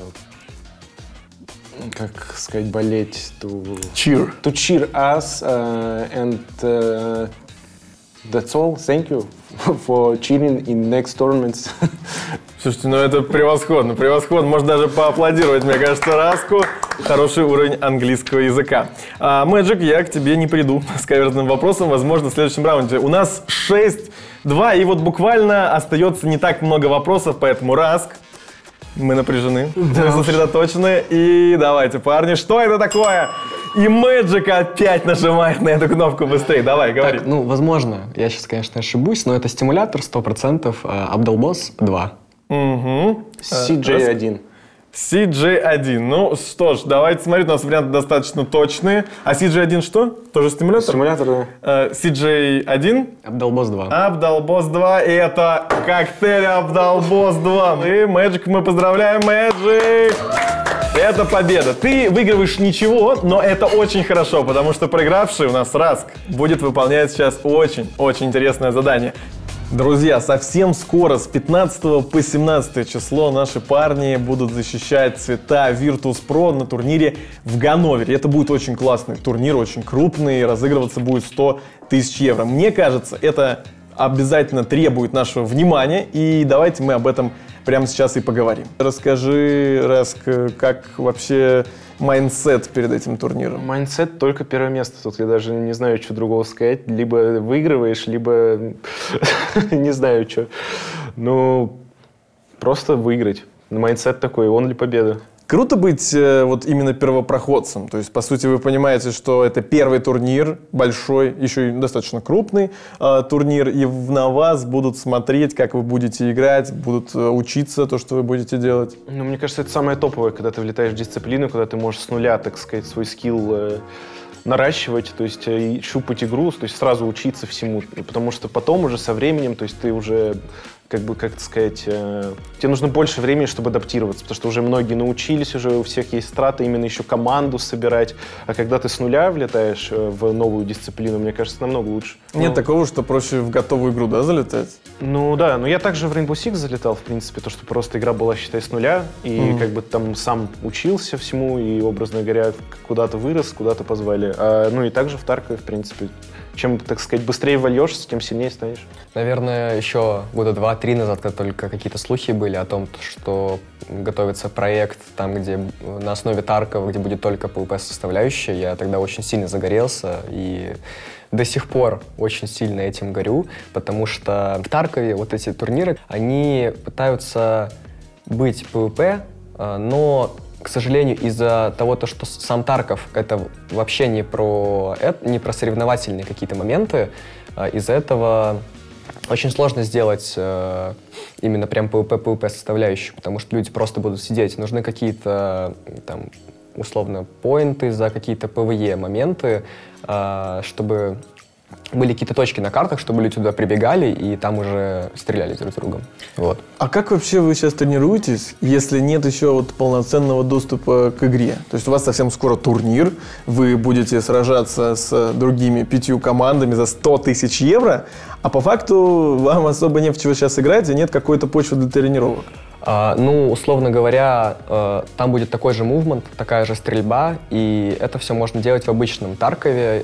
как сказать, болеть, to cheer, to cheer us, uh, and uh, that's all. Thank you for cheering in next tournaments. Слушайте, ну это превосходно, превосходно. Можно даже поаплодировать, мне кажется, Раску. Хороший уровень английского языка. А, Magic, я к тебе не приду с каверзным вопросом, возможно, в следующем раунде. У нас шесть два, и вот буквально остается не так много вопросов, поэтому Раск, мы напряжены, да, мы сосредоточены. И давайте, парни, что это такое? И Magic опять нажимает на эту кнопку быстрее. Давай, говори. Так, ну, возможно, я сейчас, конечно, ошибусь, но это стимулятор сто процентов Abdelboss два. Угу. си джей один. си джей один. Ну что ж, давайте смотреть, у нас варианты достаточно точные. А си джей один что? Тоже стимулятор? Стимулятор, да. си джей один? Abdelboss два. Abdelboss два, и это коктейль Abdelboss два. И Magic, мы поздравляем, Magic! Это победа. Ты выигрываешь ничего, но это очень хорошо, потому что проигравший у нас Раск будет выполнять сейчас очень-очень интересное задание. Друзья, совсем скоро, с пятнадцатого по семнадцатое число, наши парни будут защищать цвета Virtus.pro на турнире в Ганновере. Это будет очень классный турнир, очень крупный, разыгрываться будет сто тысяч евро. Мне кажется, это обязательно требует нашего внимания, и давайте мы об этом прямо сейчас и поговорим. Расскажи, Раск, как вообще майндсет перед этим турниром? Майндсет только первое место. Тут я даже не знаю, что другого сказать. Либо выигрываешь, либо не знаю, что. Ну, просто выиграть. Майндсет такой, он ли победа. Круто быть э, вот именно первопроходцем. То есть, по сути, вы понимаете, что это первый турнир, большой, еще и достаточно крупный э, турнир, и на вас будут смотреть, как вы будете играть, будут э, учиться то, что вы будете делать. Ну, мне кажется, это самое топовое, когда ты влетаешь в дисциплину, когда ты можешь с нуля, так сказать, свой скилл э, наращивать, то есть э, щупать игру, то есть сразу учиться всему. Потому что потом уже со временем, то есть ты уже... как бы, как сказать, э, тебе нужно больше времени, чтобы адаптироваться, потому что уже многие научились, уже у всех есть страты, именно еще команду собирать, а когда ты с нуля влетаешь в новую дисциплину, мне кажется, намного лучше. Нет ну, такого, что проще в готовую игру, да, залетать? Ну да, но я также в Rainbow Six залетал, в принципе, то, что просто игра была, считай, с нуля, и mm-hmm. как бы там сам учился всему, и, образно говоря, куда-то вырос, куда-то позвали. А, ну и также в Таркове, в принципе. Чем, так сказать, быстрее вольешься, тем сильнее станешь. Наверное, еще года два-три назад, когда только какие-то слухи были о том, что готовится проект, там, где на основе Таркова, где будет только пэ вэ пэ-составляющая, я тогда очень сильно загорелся и до сих пор очень сильно этим горю, потому что в Таркове вот эти турниры, они пытаются быть пэ вэ пэ, но... К сожалению, из-за того, то, что сам Тарков это вообще не про, не про соревновательные какие-то моменты, из-за этого очень сложно сделать именно прям пэ вэ пэ-пэ вэ пэ составляющую, потому что люди просто будут сидеть. Нужны какие-то там условно поинты за какие-то пэ вэ е моменты, чтобы были какие-то точки на картах, чтобы люди туда прибегали и там уже стреляли друг с другом. Вот. А как вообще вы сейчас тренируетесь, если нет еще вот полноценного доступа к игре? То есть у вас совсем скоро турнир, вы будете сражаться с другими пятью командами за сто тысяч евро, а по факту вам особо не в чего сейчас играть и нет какой-то почвы для тренировок. А, ну, условно говоря, э, там будет такой же мувмент, такая же стрельба, и это все можно делать в обычном Таркове,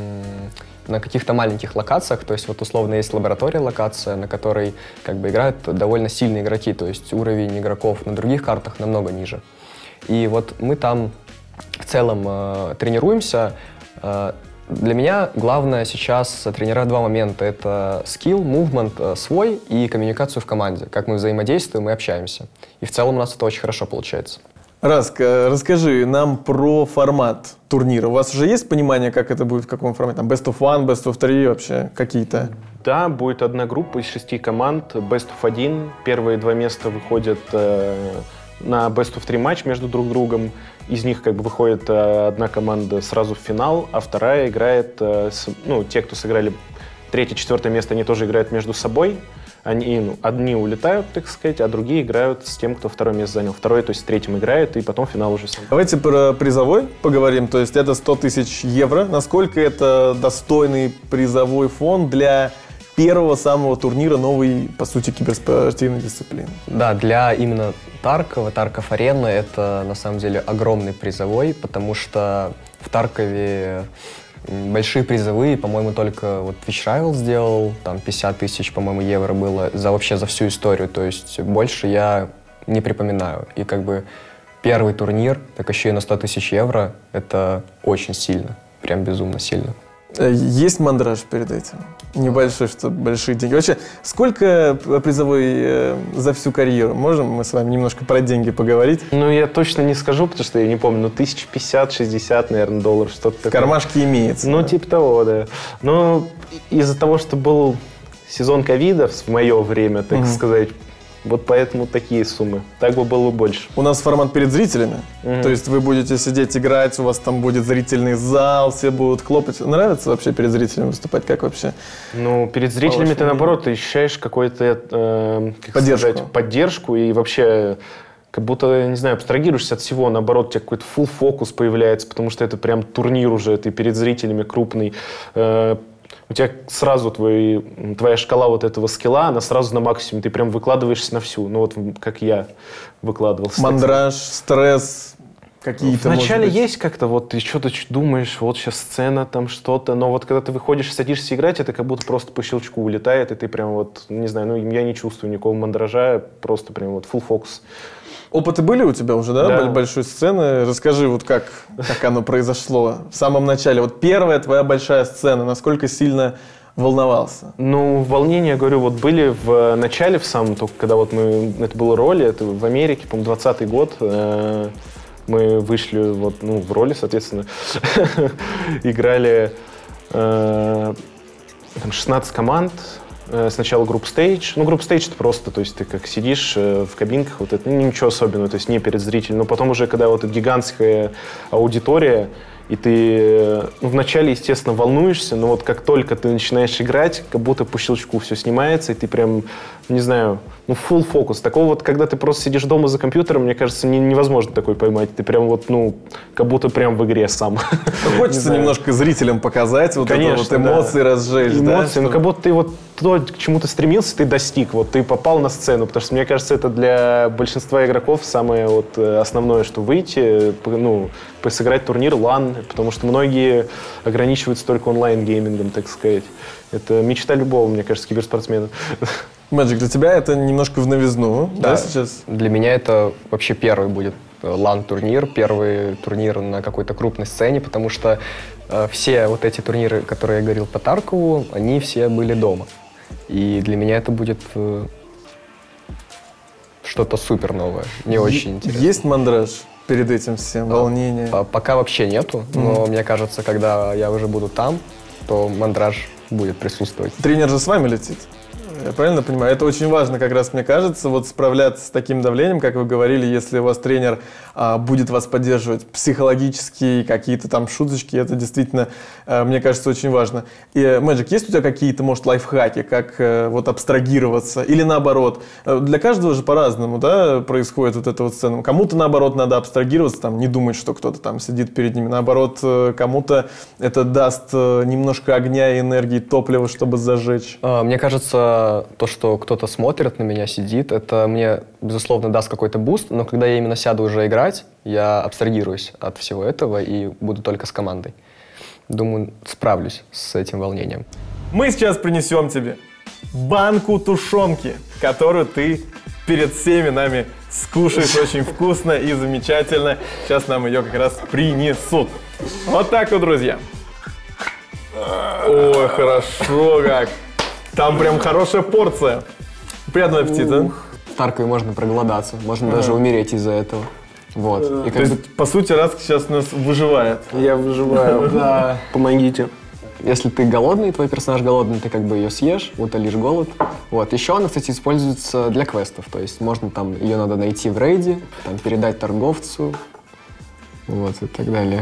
на каких-то маленьких локациях, то есть вот условно есть лаборатория локация, на которой как бы играют довольно сильные игроки, то есть уровень игроков на других картах намного ниже. И вот мы там в целом э, тренируемся. Э, для меня главное сейчас тренировать два момента. Это скилл, мувмент э, свой и коммуникацию в команде, как мы взаимодействуем и общаемся. И в целом у нас это очень хорошо получается. Раск, расскажи нам про формат турнира. У вас уже есть понимание, как это будет, в каком формате? Там best of one, best of three вообще какие-то? Да, будет одна группа из шести команд, best of один. Первые два места выходят э, на best of три матч между друг другом. Из них как бы выходит одна команда сразу в финал, а вторая играет, ну, те, кто сыграли третье, четвертое место, они тоже играют между собой. Они, ну, одни улетают, так сказать, а другие играют с тем, кто второе место занял. Второй, то есть с третьим играет, и потом финал уже сам. Давайте про призовой поговорим. То есть это сто тысяч евро. Насколько это достойный призовой фонд для первого самого турнира новой, по сути, киберспортивной дисциплины? Да, для именно Таркова, Тарков Арена, это на самом деле огромный призовой, потому что в Таркове большие призовые, по-моему, только вот Twitch Rival сделал, там пятьдесят тысяч, по-моему, евро было за вообще за всю историю, то есть больше я не припоминаю. И как бы первый турнир, так еще и на сто тысяч евро, это очень сильно, прям безумно сильно. Есть мандраж перед этим? Небольшой, что большие деньги. Вообще, сколько призовой э, за всю карьеру? Можем мы с вами немножко про деньги поговорить? Ну, я точно не скажу, потому что я не помню, ну, тысяч пятьдесят, шестьдесят, наверное, долларов, что-то такое. В кармашке имеется. Ну, да? типа того, да. Но из-за того, что был сезон ковида в мое время, так Мгм. сказать, вот поэтому такие суммы. Так бы было больше. У нас формат перед зрителями. Мгм. То есть вы будете сидеть, играть, у вас там будет зрительный зал, все будут хлопать. Нравится вообще перед зрителями выступать? Как вообще? Ну, перед зрителями ты, наоборот, ты ощущаешь какую-то э, как Поддержку. сказать, поддержку и вообще как будто, не знаю, абстрагируешься от всего, наоборот, у тебя какой-то full фокус появляется, потому что это прям турнир уже, ты перед зрителями крупный. Э, у тебя сразу твой, твоя шкала вот этого скилла, она сразу на максимуме, ты прям выкладываешься на всю, ну вот как я выкладывался. Мандраж, стресс, какие-то, Вначале может быть? есть как-то, вот ты что-то думаешь, вот сейчас сцена, там что-то, но вот когда ты выходишь, садишься играть, это как будто просто по щелчку улетает, и ты прям вот, не знаю, ну я не чувствую никакого мандража, просто прям вот full фокус. Опыты были у тебя уже, да, Да. Боль- большой сцены? Расскажи, вот как, как оно произошло в самом начале. Вот первая твоя большая сцена, насколько сильно волновался? Ну, волнения, я говорю, вот были в начале, в самом, только когда вот мы, это было роли, это в Америке, по-моему, двадцатый год, э, мы вышли вот, ну, в роли, соответственно, играли э, там шестнадцать команд, э, сначала групп стейдж, ну, групп стейдж это просто, то есть ты как сидишь э, в кабинках, вот это, ну, ничего особенного, то есть не перед зрителем, но потом уже, когда вот эта гигантская аудитория, и ты, ну, вначале, естественно, волнуешься, но вот как только ты начинаешь играть, как будто по щелчку все снимается, и ты прям, не знаю, ну, full фокус. Такого вот, когда ты просто сидишь дома за компьютером, мне кажется, не- невозможно такой поймать. Ты прям вот, ну, как будто прям в игре сам. Ну, хочется немножко зрителям показать, вот это вот Конечно, да. эмоции разжечь, да? Эмоции, ну, как будто ты вот то, к чему ты стремился, ты достиг, вот ты попал на сцену, потому что, мне кажется, это для большинства игроков самое вот э, основное, что выйти, п- ну, п- сыграть турнир, лан, потому что многие ограничиваются только онлайн-геймингом, так сказать. Это мечта любого, мне кажется, киберспортсмена. Мэджик, для тебя это немножко в новизну, да, Да. сейчас? Для меня это вообще первый будет лан-турнир, первый турнир на какой-то крупной сцене, потому что э, все вот эти турниры, которые я говорил по Таркову, они все были дома. И для меня это будет э, что-то супер новое. Мне очень интересно. Есть мандраж перед этим всем, волнение? По- Пока вообще нету, но мне кажется, когда я уже буду там, то мандраж будет присутствовать. Тренер же с вами летит. Я правильно понимаю? Это очень важно, как раз мне кажется, вот справляться с таким давлением, как вы говорили, если у вас тренер а, будет вас поддерживать психологически, какие-то там шуточки, это действительно, а, мне кажется, очень важно. И, Мэджик, есть у тебя какие-то, может, лайфхаки, как а, вот абстрагироваться? Или наоборот? А, Для каждого же по-разному, да, происходит вот эта вот сцена. Кому-то, наоборот, надо абстрагироваться, там, не думать, что кто-то там сидит перед ними. Наоборот, э, кому-то это даст э, немножко огня и энергии, топлива, чтобы зажечь. А, Мне кажется, то, что кто-то смотрит на меня, сидит, это мне, безусловно, даст какой-то буст, но когда я именно сяду уже играть, я абстрагируюсь от всего этого и буду только с командой. Думаю, справлюсь с этим волнением. Мы сейчас принесем тебе банку тушенки, которую ты перед всеми нами скушаешь очень вкусно и замечательно. Сейчас нам ее как раз принесут. Вот так вот, друзья. Ой, хорошо как. Там прям хорошая порция. Приятного аппетита. В Таркове можно проголодаться, можно даже умереть из-за этого. Вот. И То как бы есть, по сути, Раск сейчас нас выживает. Я выживаю. Да. Помогите. если ты голодный, твой персонаж голодный, ты как бы ее съешь, утолишь голод. Вот. Еще она, кстати, используется для квестов. То есть можно там, ее надо найти в рейде, там, передать торговцу, вот, и так далее.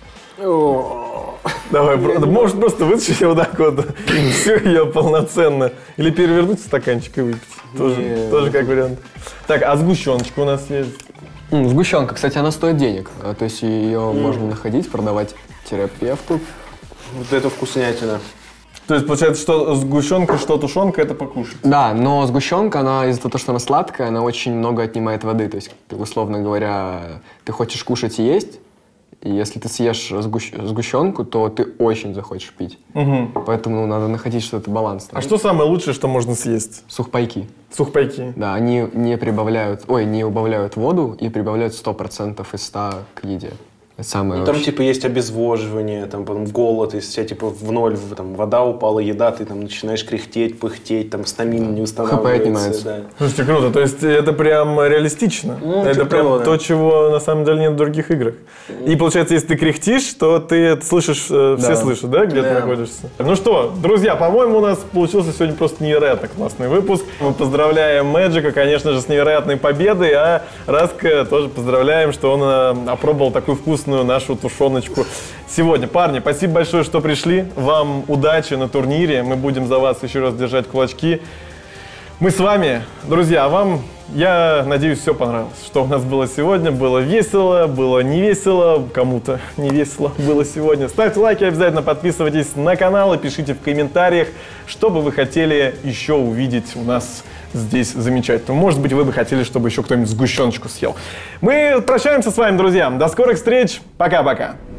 Давай, может просто вытащить вот так вот, все ее полноценно. Или перевернуть стаканчик и выпить. Тоже, тоже как вариант. Так, а сгущеночка у нас есть? Mm, сгущенка, кстати, она стоит денег. То есть ее mm. можно находить, продавать терапевту. Вот это вкуснятина. То есть получается, что сгущенка, что тушенка, это покушать? Да, но сгущенка, она из-за того, что она сладкая, она очень много отнимает воды. То есть, условно говоря, ты хочешь кушать и есть, и если ты съешь сгущ... сгущенку, то ты очень захочешь пить. Угу. Поэтому надо находить что-то балансное. А что самое лучшее, что можно съесть? Сухпайки. Сухпайки? Да, они не прибавляют, ой, не убавляют воду и прибавляют сто процентов из ста к еде. Это самое ну, там типа есть обезвоживание, там потом голод, если тебя типа в ноль, там вода упала, еда, ты там начинаешь кряхтеть, пыхтеть, там стамина не устанавливается. Да. Слушайте, круто, то есть это прям реалистично. Ну, это прям того, да. то, чего на самом деле нет в других играх. И получается, если ты кряхтишь, то ты это слышишь, э, все да. слышат, да, где да. ты находишься? Ну что, друзья, по-моему, у нас получился сегодня просто невероятно классный выпуск. Мы поздравляем Мэджика, конечно же, с невероятной победой, а Раска тоже поздравляем, что он э, опробовал такой вкус нашу тушеночку сегодня. Парни, спасибо большое, что пришли. Вам удачи на турнире. Мы будем за вас еще раз держать кулачки. Мы с вами, друзья, а вам, я надеюсь, все понравилось. Что у нас было сегодня. Было весело, было не весело. Кому-то не весело было сегодня. Ставьте лайки, обязательно подписывайтесь на канал и пишите в комментариях, что бы вы хотели еще увидеть у нас здесь замечательно. Может быть, вы бы хотели, чтобы еще кто-нибудь сгущеночку съел. Мы прощаемся с вами, друзья. До скорых встреч. Пока-пока.